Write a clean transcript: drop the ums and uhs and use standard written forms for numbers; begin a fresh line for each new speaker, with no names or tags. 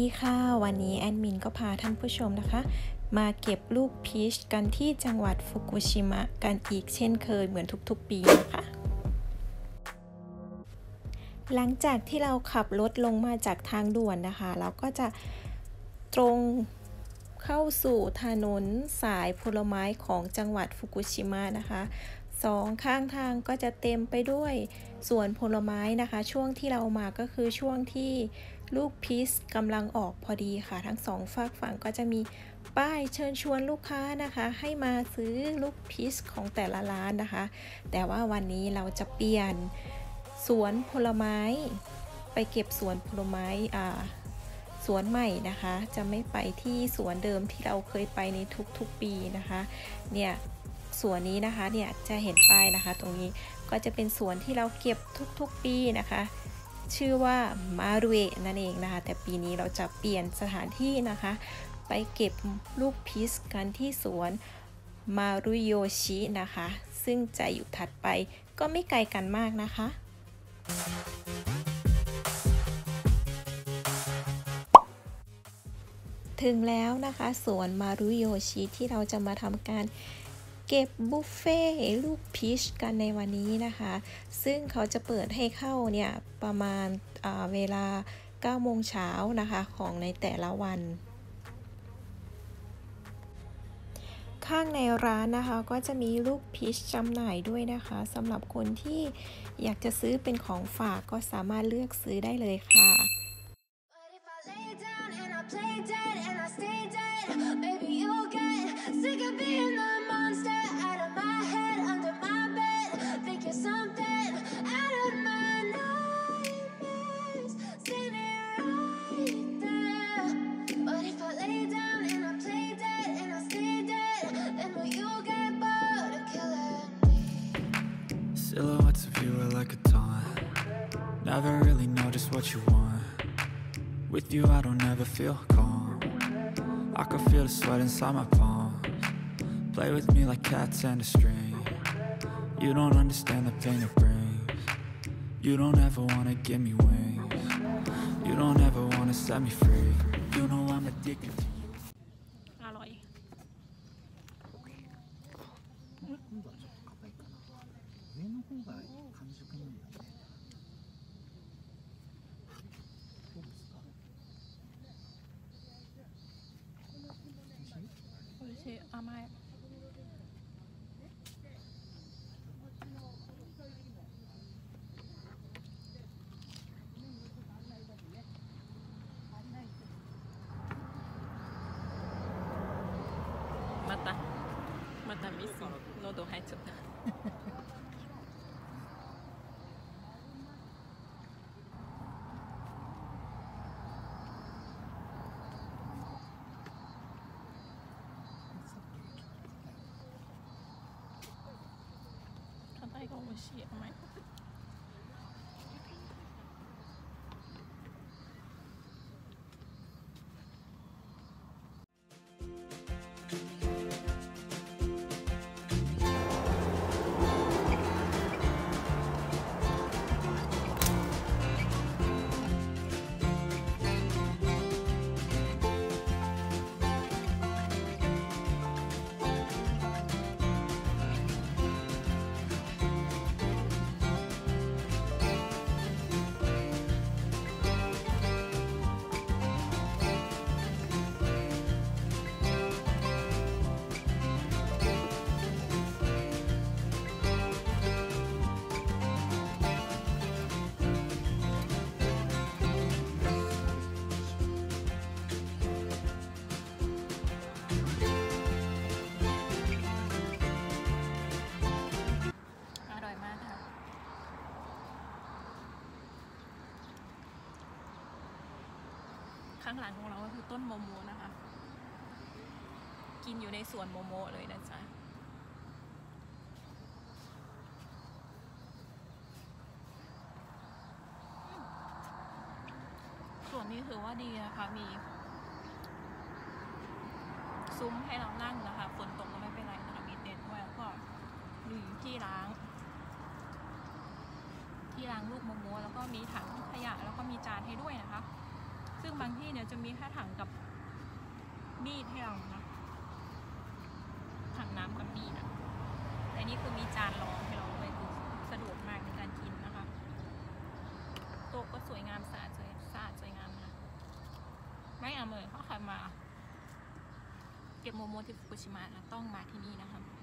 ดีค่ะวันนี้แอดมินก็พาท่านผู้ชมนะคะมาเก็บลูกพีชกันที่จังหวัดฟุกุชิมะกันอีกเช่นเคยเหมือนทุกๆปีนะคะหลังจากที่เราขับรถลงมาจากทางด่วนนะคะเราก็จะตรงเข้าสู่ถนนสายผลไม้ของจังหวัดฟุกุชิมะนะคะสองข้างทางก็จะเต็มไปด้วยสวนผลไม้นะคะช่วงที่เรามาก็คือช่วงที่ลูกพีชกำลังออกพอดีค่ะทั้งสองฝากฝั่งก็จะมีป้ายเชิญชวนลูกค้านะคะให้มาซื้อลูกพีชของแต่ละร้านนะคะแต่ว่าวันนี้เราจะเปลี่ยนสวนผลไม้ไปเก็บสวนผลไม้สวนใหม่นะคะจะไม่ไปที่สวนเดิมที่เราเคยไปในทุกๆปีนะคะเนี่ยสวนนี้นะคะเนี่ยจะเห็นป้ายนะคะตรงนี้ก็จะเป็นสวนที่เราเก็บทุกๆปีนะคะชื่อว่ามารุเอะนั่นเองนะคะแต่ปีนี้เราจะเปลี่ยนสถานที่นะคะไปเก็บลูกพีชกันที่สวนมารุโยชินะคะซึ่งจะอยู่ถัดไปก็ไม่ไกลกันมากนะคะถึงแล้วนะคะสวนมารุโยชิที่เราจะมาทำการเก็บบุฟเฟ่ลูกพีชกันในวันนี้นะคะซึ่งเขาจะเปิดให้เข้าเนี่ยประมาณเวลา 9 โมงเช้านะคะของในแต่ละวันข้างในร้านนะคะก็จะมีลูกพีชจำหน่ายด้วยนะคะสำหรับคนที่อยากจะซื้อเป็นของฝากก็สามารถเลือกซื้อได้เลยค่ะ
Silhouettes of you are like a taunt. Never really know just what you want. With you I don't ever feel calm. I can feel the sweat inside my palms. Play with me like cats and a string. You don't understand the pain it brings. You don't ever wanna give me wings. You don't ever wanna set me free. You know I'm addicted to you.
อร่อย
上の方が完熟なんだね。どうですか？
おいしい。甘い。またミス喉入っちゃった。硬いが美味しい。甘い。ข้างหลังของเราก็คือต้นโมโมนะคะกินอยู่ในสวนโมโมเลยนะจ๊ะส่วนนี้ถือว่าดีนะคะมีซุ้มให้เรานั่งนะคะฝนตกก็ไม่เป็นไรนะคะมีเต็นท์ด้วยแล้วก็มีที่ล้างลูกโมโมแล้วก็มีถังขยะแล้วก็มีจานให้ด้วยนะคะซึ่งบางที่เนี่ยจะมีแค่ถังกับมีดให้เรานะถังน้ำกับมีดแต่นี่คือมีจานรองให้เราด้วยคือสะดวกมากในการกินนะคะโต๊ะก็สวยงามสะอาดสวยงามนะไม่เอาเลยเพราะใครมาเก็บโมโมที่ฟุกุชิมะต้องมาที่นี่นะคะ